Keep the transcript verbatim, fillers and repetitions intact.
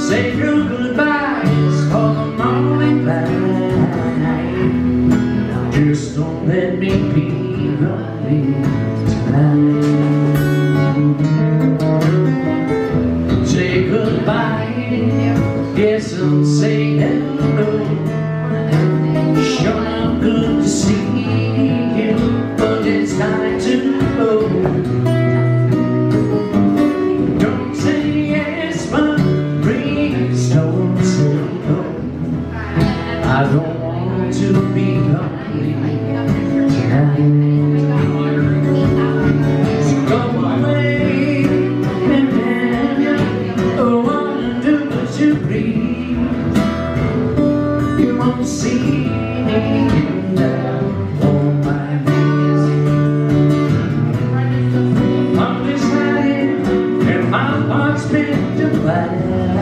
Say your goodbyes for the morning light. Just don't let me be lonely tonight. Say goodbye, yes, and say hello. Sure, I'm good to see you, but it's time to go. Don't say yes, but please don't say no. I don't want to be lonely tonight. So go away, and then I wanna do what you please. You won't see me down on my knees. I'm this night, and my heart's been divided.